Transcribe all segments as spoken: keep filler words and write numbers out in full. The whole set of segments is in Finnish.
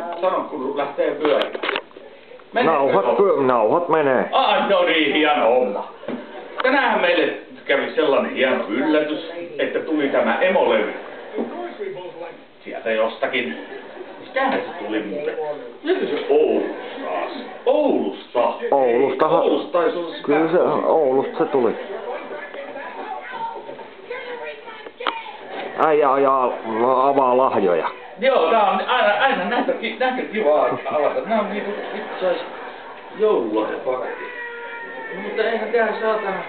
Sano, kun lähtee pyörimään. Nauhat, pyö, nauhat menee. Ai, no niin, hieno homma. Tänään meille kävi sellainen hieno yllätys, että tuli tämä emolevy. Sieltä jostakin. Mistähän se tuli muuten? Oliko se Oulusta? Oulusta? Oulustahan. Oulusta taisi olla sitä. Kyllä se, Oulusta se tuli. Äijä ajaa avaa lahjoja. Joo, tää on aina, aina näitä, näitä kivaa avata. Nää on niinku itse asiassa joululahjapaketti. No, mutta eihän tää saatana...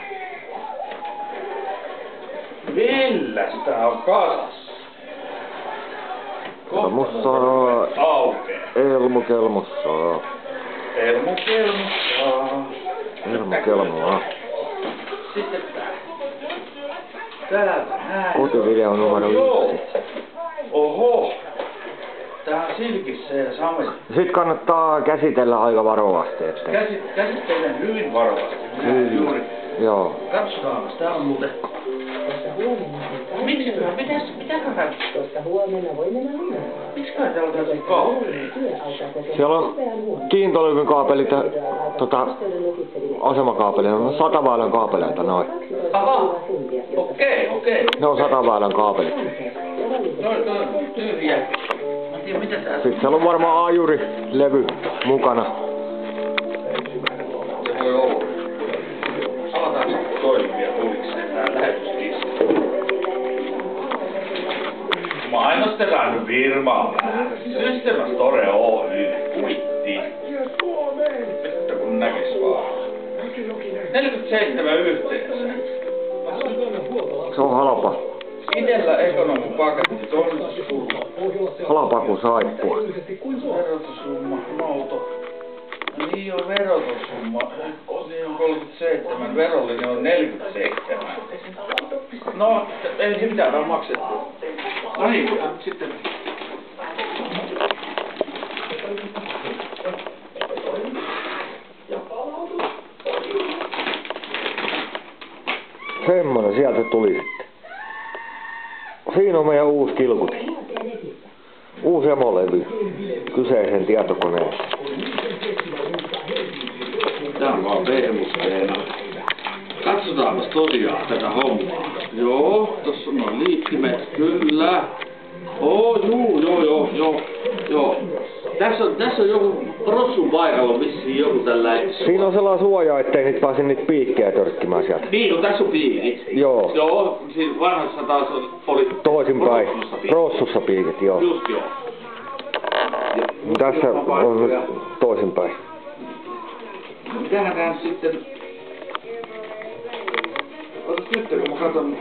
Milläs tää on kasassa? Kelmussaa. Aukee. Elmu kelmussaa. Elmu kelmussaa. Elmu kelmussaa. Sitten tää. Täältä näin. Kotivideo numero yksi. Oho. Tää on silkissä ja same. Sitten kannattaa käsitellä aika varovasti. Että... Käsit, käsittelen hyvin varovasti. Minä juuri. Joo. Katsotaan, tää on muuten. Miksi tää? Mitäs? Mitäköhän? Tuosta huomenna voi mennä lunaan. Miksiköhän täällä on tällaisia kaapeleita? Siellä on kiintolevyn kaapelit ja tota, asemakaapelit. Ne on sataväylän kaapeleita noin. Aha. Okei, okei. Ne on sataväylän kaapelit. Noin, noin. Tyhjä. Mä en tiedä mitä tää on. Sitten siellä on varmaan ajurilevy mukana. Se voi olla. Avataan sitten toinen vielä huvikseen tää lähetyslista. Mainostetaan firmaa System Store Oy. Kuitti. Että kun näkis vaan. neljäkymmentäseitsemän yhteensä. Se on halpa. Itellä ekonomipaketti tonnistumma. Halpa kuin saippua. Verotussumma, nouto. No niin on verotussumma. Niin on kolmekymmentäseitsemän. Verollinen on neljäkymmentäseitsemän. No, ei se mitään ole maksettu. No niin, sitten. Semmonen sieltä tuli sitten. Siinä on meidän uusi kilkuti. Uusi emolevy kyseisen tietokoneen. Tää on vaan pehmusteena. Katsotaanpas tosiaan tätä hommaa. Joo, tossa on noin liittimet, kyllä. Oo, juu, joo, joo, joo, joo. Tässä on, tässä on joku prossun paikalla on vissiin joku tällainen. Siinä on sellainen suoja, ettei niitä pääse niitä piikkejä törkkimään sieltä. Niin, no tässä on piikit. Joo. Joo, siinä vanhassa taas oli toisinpäin. prossussa piikit. Prossussa piikit, joo. Just joo. Ja, tässä on nyt toisinpäin. Mitähän tää sitten... Otas nyt, kun mä katson...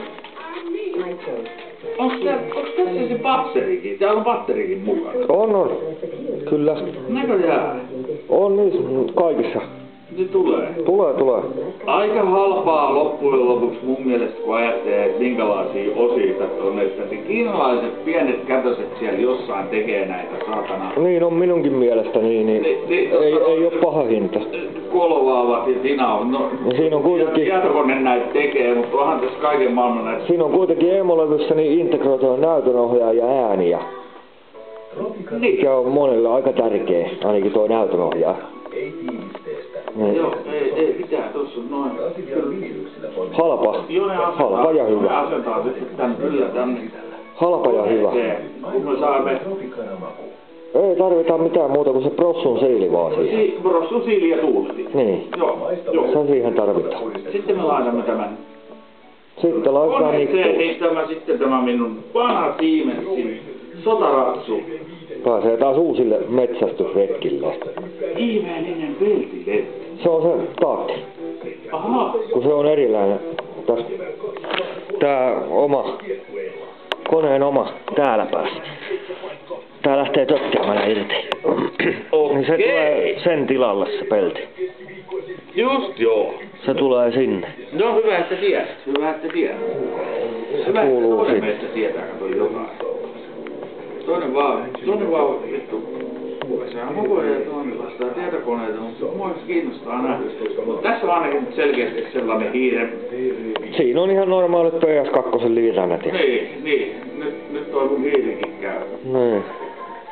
Onks, tää, onks tässä se batterikin? Täällä on batterikin mukana. On, on. Kyllä. Näköjään. On niissä kaikissa. Ne tulee. Tulee, tulee. Aika halpaa loppujen lopuksi mun mielestä, kun ajattelee, että minkälaisia osia tässä on. Että kiinalaiset pienet kätöset siellä jossain tekee näitä saatana. Niin on minunkin mielestäni, niin, niin Ni, ni, ei, ei oo paha hinta. Kolvaavat ja siinä on. No, ja siinä on kuitenkin... Tietokone näitä tekee, mutta onhan tässä kaiken maailman näitä. Siinä on kuitenkin emolevyssä niin integroitua näytönohjaaja ja ääniä. Niin. Se on monelle aika tärkeä, ainakin tuo näytönohjaaja. Niin. Joo, ei, ei mitään, tossa on noin. Halpa. Halpa ja hyvä. Ne asentaa sitten tän kyllä tänne. Halpa ja hyvä. Kun me saamme... Ei tarvita mitään muuta kuin se prossun siili vaan siihen. Si prossun siili ja tuuletin. Niin. Joo, joo. Se siihen tarvitaan. Sitten me laitamme tämän. Sitten laitetaan ikkuun. Niin tämä sitten tämä minun vanha Siemensin sotaratsu. Pääsee taas uusille metsästysretkille. Ihmeellinen peltiletti. Se on se taakki. Aha. Kun se on erilainen. Täs, tää oma, koneen oma täällä päässä. Tää lähtee tökkäämään irti. Okei. Niin se tulee sen tilalle se pelti. Just joo. Se tulee sinne. No hyvä, että tiedät. Hyvä, että tiedät. Se hyvä, kuuluu toinen sinne. meistä tietää, kato jotain. Toinen vaan, toinen vaan vittu. Sehän koko ajan toinen vastaa tietokoneita, mutta mua kiinnostaa nähdä. Mutta tässä on ainakin selkeästi sellainen hiiren. Siinä on ihan normaalit P S kaksi liitännät. Niin, niin. Nyt, nyt toi mun hiirikin käy. Niin.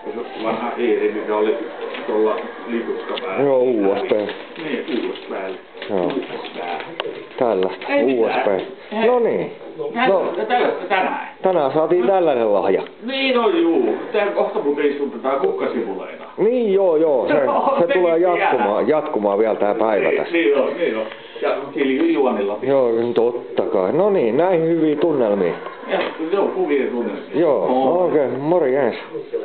Se vanha Eeri, mikä oli tuolla liikutka päällä. Joo, U S B. Niin, U S B. Joo. U S B. Tällaista, Ei U S B. mitään. Hei. No niin. No, Tällaista tänään. tänään saatiin tällainen lahja. Niin on juu. Tää kohta muuten istutetaan kukkasivuleina. Niin joo joo, se, Joo, se sekin tulee vielä. jatkumaan, jatkumaan vielä tää päivä Niin, tässä. niin on, niin on. Ja Kilju Juonilla. Joo, totta kai. No niin, näihin hyviä tunnelmia. Ja, joo, kuvien tunnelmia. Joo, Moi. okei, okay, morjens.